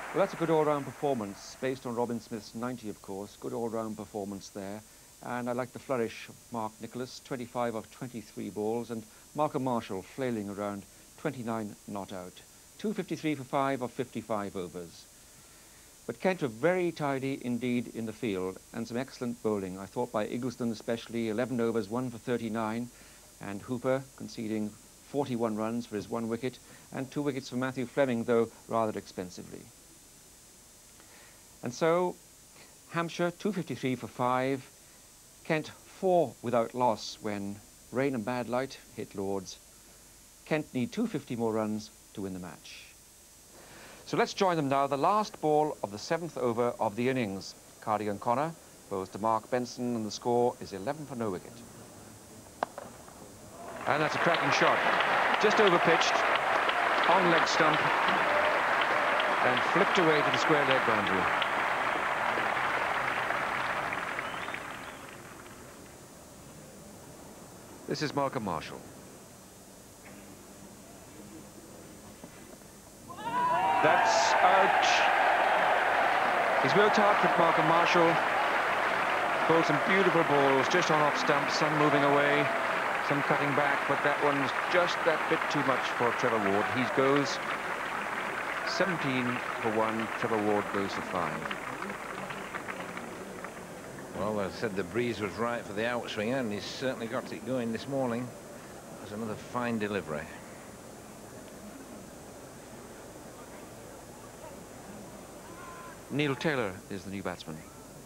Well, that's a good all-round performance, based on Robin Smith's 90, of course. Good all-round performance there. And I like the flourish of Mark Nicholas, 25 of 23 balls, and Malcolm Marshall flailing around 29 not out. 253 for 5 of 55 overs. But Kent were very tidy indeed in the field, and some excellent bowling. I thought by Iggleston especially, 11 overs, 1 for 39, and Hooper conceding 41 runs for his 1 wicket, and 2 wickets for Matthew Fleming, though rather expensively. And so, Hampshire 253 for 5, Kent 4 without loss when rain and bad light hit Lords. Kent need 250 more runs to win the match. So let's join them now. The last ball of the 7th over of the innings. Cardigan Connor bowls to Mark Benson, and the score is 11 for no wicket. And that's a cracking shot. Just over pitched, on leg stump, and flipped away to the square leg boundary. This is Malcolm Marshall. That's out. He's worked hard for Malcolm Marshall. Bowled some beautiful balls just on off stump, some moving away, some cutting back, but that one's just that bit too much for Trevor Ward. He goes 17 for 1, Trevor Ward goes for 5. Well, I said the breeze was right for the outswinger, and he's certainly got it going this morning. That's another fine delivery. Neil Taylor is the new batsman.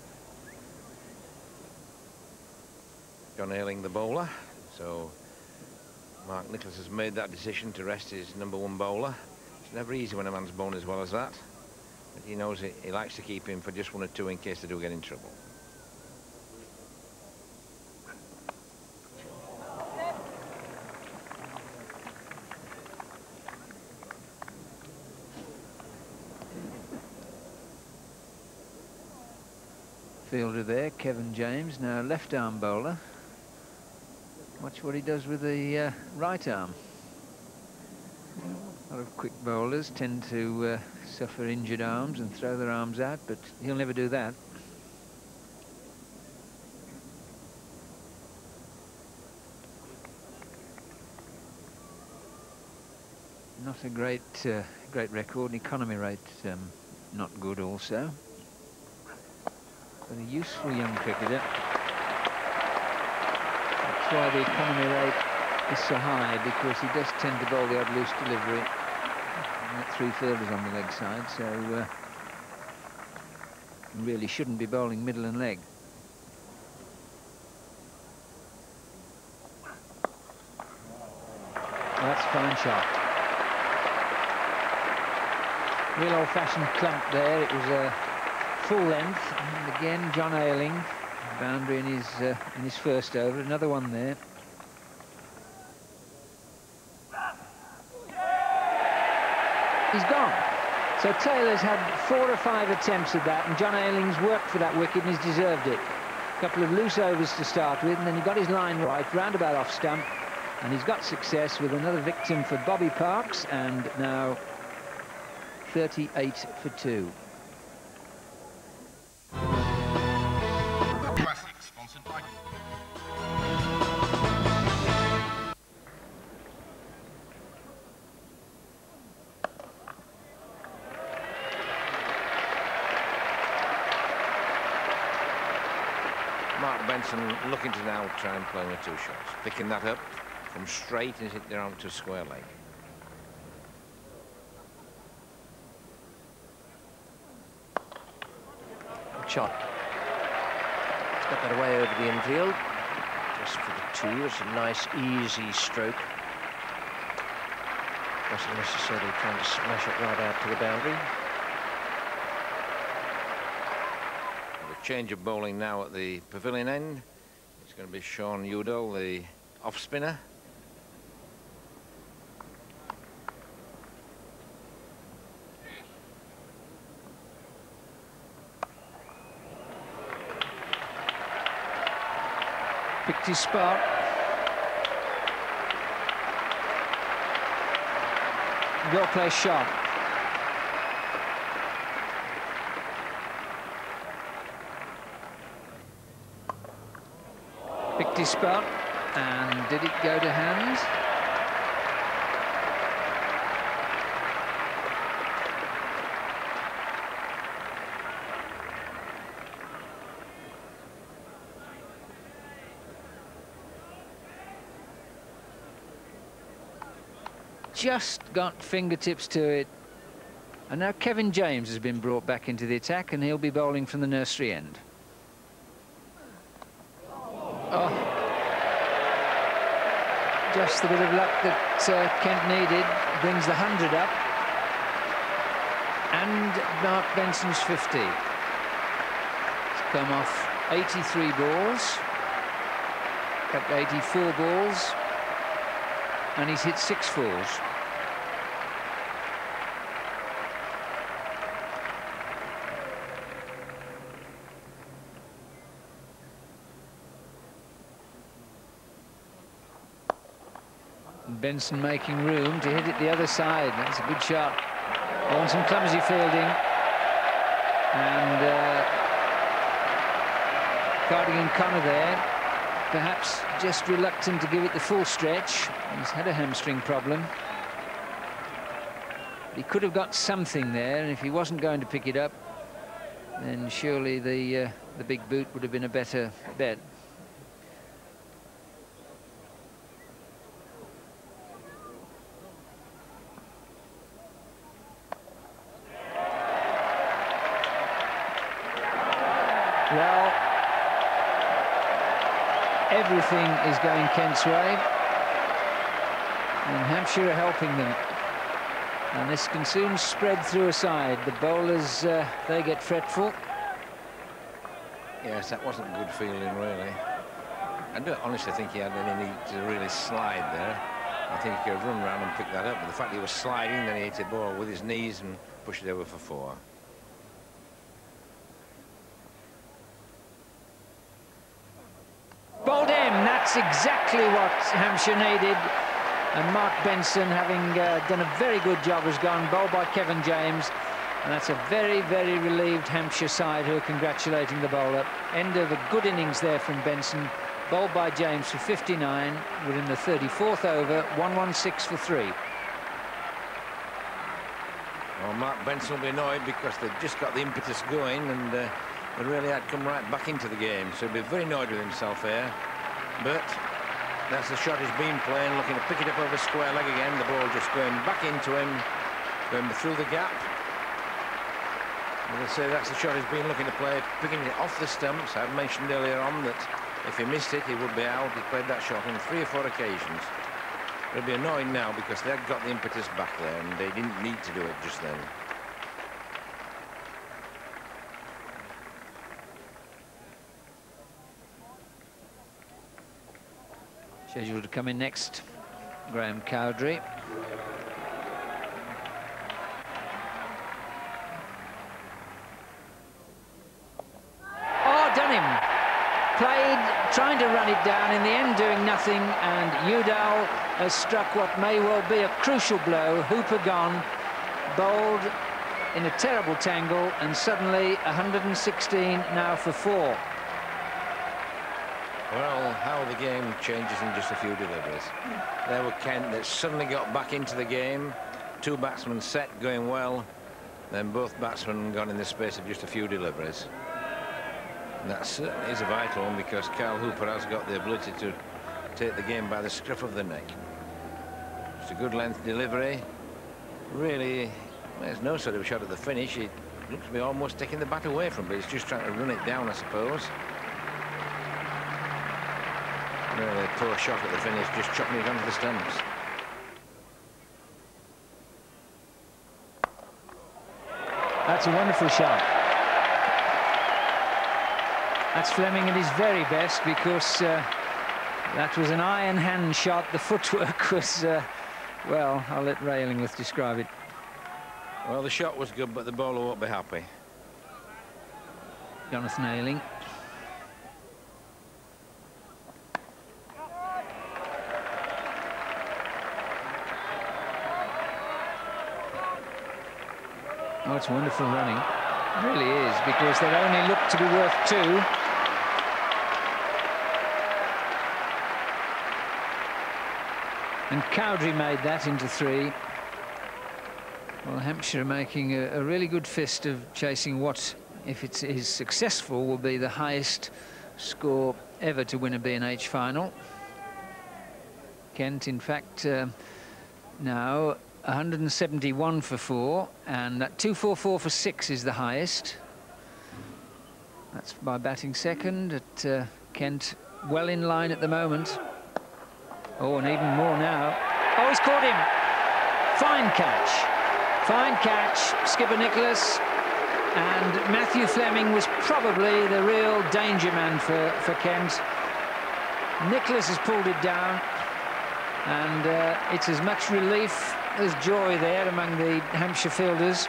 John Ayling, the bowler. So Mark Nicholas has made that decision to rest his #1 bowler. It's never easy when a man's bowling as well as that. But he knows he likes to keep him for just 1 or 2 in case they do get in trouble. Fielder there, Kevin James, now left arm bowler. Watch what he does with the right arm. A lot of quick bowlers tend to suffer injured arms and throw their arms out, but he'll never do that. Not a great record, an economy rate not good also. But a useful young cricketer. That's why the economy rate is so high, because he does tend to bowl the odd loose delivery. And that 3 fielders on the leg side, so really shouldn't be bowling middle and leg. Well, that's a fine shot. Real old-fashioned clump there. It was a full length, and again John Ayling, boundary in his first over. Another one there. He's gone. So Taylor's had 4 or 5 attempts at that, and John Ayling's worked for that wicket, and he's deserved it. A couple of loose overs to start with, and then he got his line right, roundabout off stump, and he's got success with another victim for Bobby Parks, and now 38 for 2. Sponsored by Mark Benson looking to now try and play with 2 shots. Picking that up from straight and hit down to square leg. Shot. It's got that away over the infield. Just for the 2, it's a nice, easy stroke. Wasn't necessarily trying to smash it right out to the boundary. The change of bowling now at the pavilion end. It's going to be Sean Udall, the off spinner. Picked his spot. Well-placed shot. Picked his spot, and did it go to hand? Just got fingertips to it. And now Kevin James has been brought back into the attack, and he'll be bowling from the nursery end. Oh. Just the bit of luck that Kent needed brings the 100 up. And Mark Benson's 50. He's come off 83 balls, kept 84 balls, and he's hit 6 fours. Benson making room to hit it the other side. That's a good shot. On some clumsy fielding. And Cardigan Connor there, perhaps just reluctant to give it the full stretch. He's had a hamstring problem. He could have got something there, and if he wasn't going to pick it up, then surely the big boot would have been a better bet. Well, everything is going Kent's way, and Hampshire are helping them. And this can soon spread through a side. The bowlers, they get fretful. Yes, that wasn't good feeling, really. I don't honestly think he had any need to really slide there. I think he could have run around and picked that up. But the fact he was sliding, then he hit the ball with his knees and pushed it over for 4. Bowled in, that's exactly what Hampshire needed. And Mark Benson, having done a very good job, has gone bowled by Kevin James. And that's a very, very relieved Hampshire side who are congratulating the bowler. End of a good innings there from Benson. Bowled by James for 59. Within the 34th over, 116 for 3. Well, Mark Benson will be annoyed because they've just got the impetus going, and they really had come right back into the game. So he'll be very annoyed with himself here. But that's the shot he's been playing, looking to pick it up over square leg again. The ball just going back into him, going through the gap. As I say, that's the shot he's been looking to play, picking it off the stumps. I mentioned earlier on that if he missed it, he would be out. He played that shot on 3 or 4 occasions. It'll be annoying now because they've got the impetus back there, and they didn't need to do it just then. Scheduled to come in next, Graham Cowdrey. Oh, done him. Played, trying to run it down, in the end doing nothing, and Udall has struck what may well be a crucial blow. Hooper gone, bowled in a terrible tangle, and suddenly 116 now for 4. Well, how the game changes in just a few deliveries. There were Kent that suddenly got back into the game. 2 batsmen set, going well. Then both batsmen gone in the space of just a few deliveries. And that certainly is a vital one because Kyle Hooper has got the ability to take the game by the scruff of the neck. It's a good length delivery. Really, there's no sort of shot at the finish. It looks to be almost taking the bat away from him, but he's just trying to run it down, I suppose. Really poor shot at the finish, just chopping it onto the stumps. That's a wonderful shot. That's Fleming at his very best because that was an iron hand shot. The footwork was, well, I'll let Ray Illingworth describe it. Well, the shot was good, but the bowler won't be happy. Jonathan Ayling. Oh, it's wonderful running. It really is, because they'd only looked to be worth 2. And Cowdrey made that into 3. Well, Hampshire are making a really good fist of chasing what, if it is successful, will be the highest score ever to win a B&H final. Kent, in fact, now 171 for 4, and that 244 for 6 is the highest. That's by batting second. At Kent, well in line at the moment. Oh, and even more now. Oh, he's caught him. Fine catch. Fine catch, skipper Nicholas. And Matthew Fleming was probably the real danger man for Kent. Nicholas has pulled it down, and it's as much relief as joy there among the Hampshire fielders.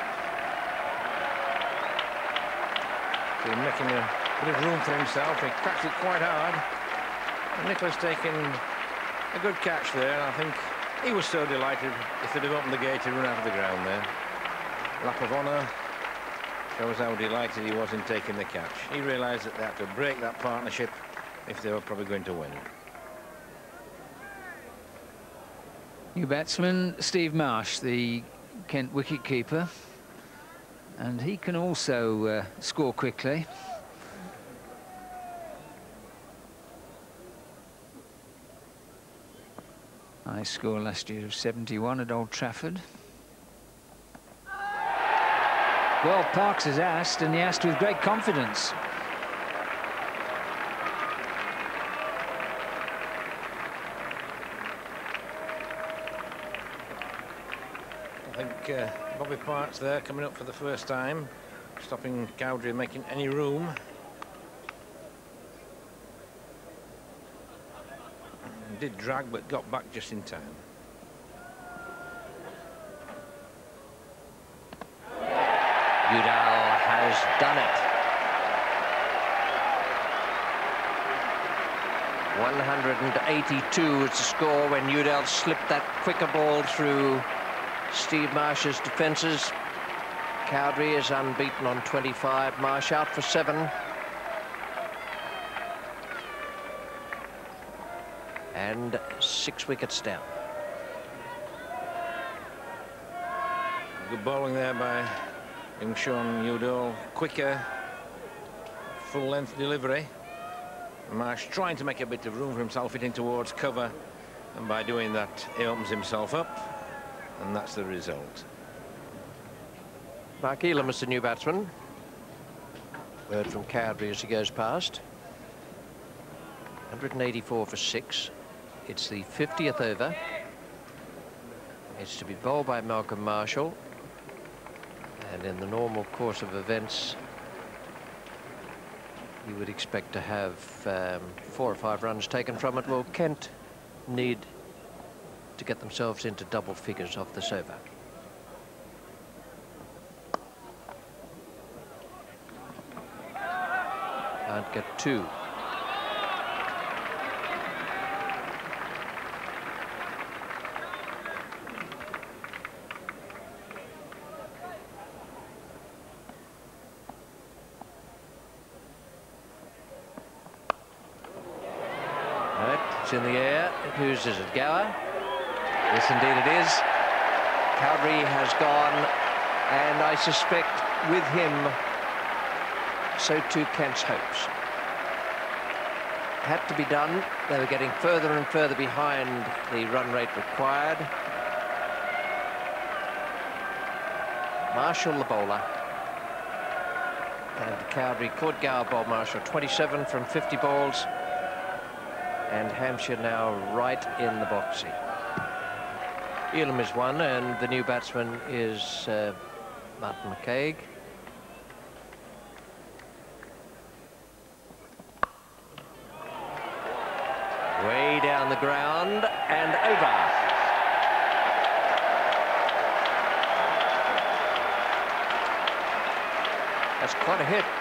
He's making a bit of room for himself. He cracked it quite hard. And Nicholas taking a good catch there. I think he was so delighted. If they'd have opened the gate, he'd run out of the ground there. Lap of honour. Shows how delighted he was in taking the catch. He realised that they had to break that partnership if they were probably going to win. New batsman, Steve Marsh, the Kent wicket-keeper. And he can also score quickly. High score last year of 71 at Old Trafford. Well, Parkes has asked, and he asked with great confidence. I think Bobby Parkes there coming up for the first time, stopping Cowdrey making any room. Did drag, but got back just in time. Udall has done it. 182 is the score when Udall slipped that quicker ball through Steve Marsh's defences. Cowdrey is unbeaten on 25. Marsh out for 7. And 6 wickets down. Good bowling there by young Sean Udall. Quicker, full-length delivery. Marsh trying to make a bit of room for himself, hitting towards cover, and by doing that he opens himself up, and that's the result. Mark Elam is the new batsman. Word from Cowdrey as he goes past. 184 for 6. It's the 50th over. It's to be bowled by Malcolm Marshall. And in the normal course of events, you would expect to have 4 or 5 runs taken from it. Well, Kent need to get themselves into double figures off this over. Can't get 2. In the air. Whose is it? Gower? Yes, indeed it is. Cowdrey has gone, and I suspect with him, so too Kent's hopes. Had to be done. They were getting further and further behind the run rate required. Marshall the bowler. And Cowdrey caught Gower bowled Marshall 27 from 50 balls. And Hampshire now right in the box seat. Elam is 1, and the new batsman is Martin McCaig. Way down the ground and over. That's quite a hit.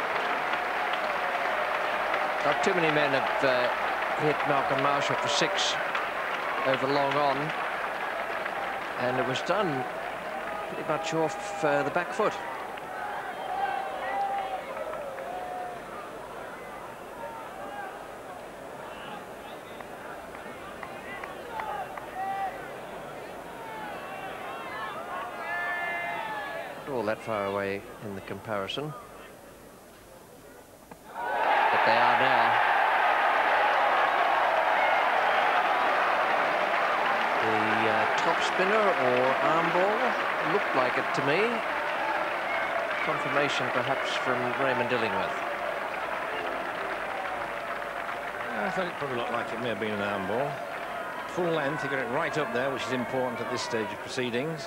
Not too many men have hit Malcolm Marshall for 6 over long on, and it was done pretty much off the back foot. all that far away in the comparison. But they are now. The top spinner or arm ball looked like it to me. Confirmation perhaps from Raymond Illingworth. I thought it probably looked like it may have been an arm ball. Full length, he got it right up there, which is important at this stage of proceedings.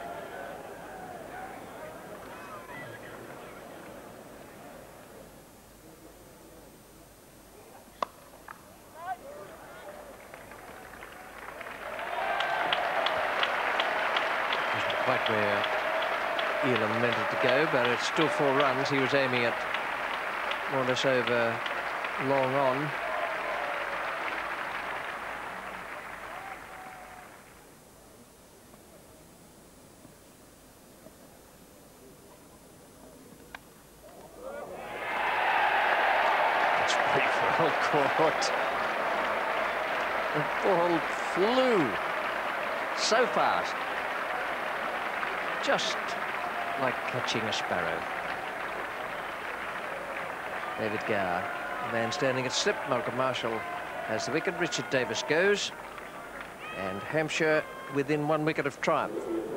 Wasn't quite where Elam meant it to go, but it's still 4 runs. He was aiming at more or less over long on. It's pretty well caught. The ball flew so fast, just like catching a sparrow. David Gower, the man standing at slip. Malcolm Marshall has the wicket. Richard Davis goes, and Hampshire within 1 wicket of triumph.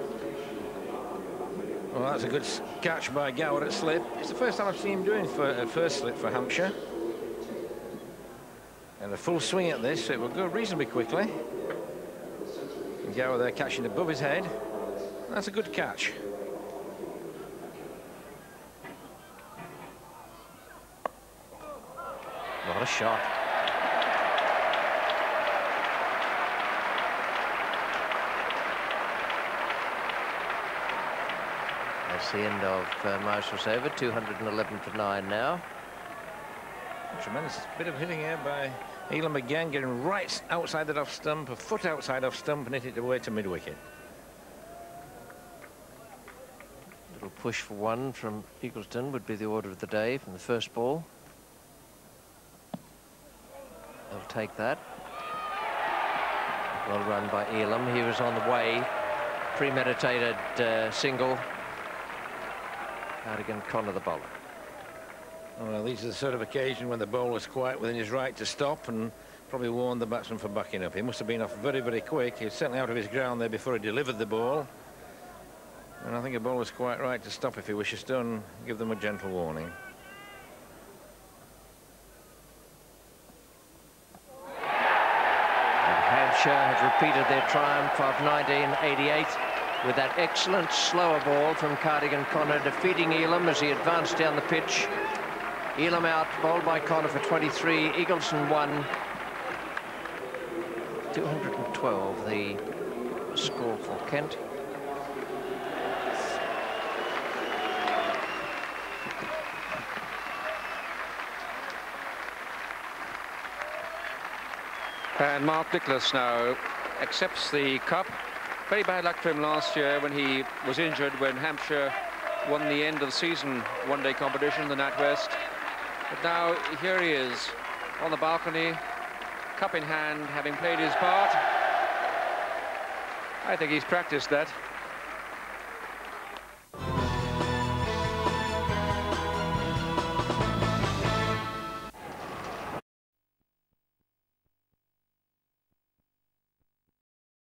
Well, that's a good catch by Gower at slip. It's the first time I've seen him doing first slip for Hampshire. And a full swing at this, so it will go reasonably quickly. And Gower there catching above his head. That's a good catch. What a shot. That's the end of Marshall's over. 211 for 9 now. Tremendous bit of hitting here by Elam again, getting right outside that off stump, a foot outside off stump, and hit it away to mid-wicket. Little push for 1 from Eagleston would be the order of the day from the first ball. They'll take that. Well run by Elam. He was on the way. Premeditated single. Cardigan Connor the bowler. Well, these are the sort of occasion when the bowler's quite within his right to stop and probably warned the batsman for backing up. He must have been off very, very quick. He was certainly out of his ground there before he delivered the ball. And I think the bowler's quite right to stop if he wishes to and give them a gentle warning. Hampshire have repeated their triumph of 1988 with that excellent slower ball from Cardigan Connor, defeating Elam as he advanced down the pitch. Elam out, bowled by Connor for 23, Eagleson 1. 212 the score for Kent. And Mark Nicholas now accepts the cup. Very bad luck for him last year when he was injured when Hampshire won the end of the season one-day competition, the NatWest. But now here he is on the balcony, cup in hand, having played his part. I think he's practiced that.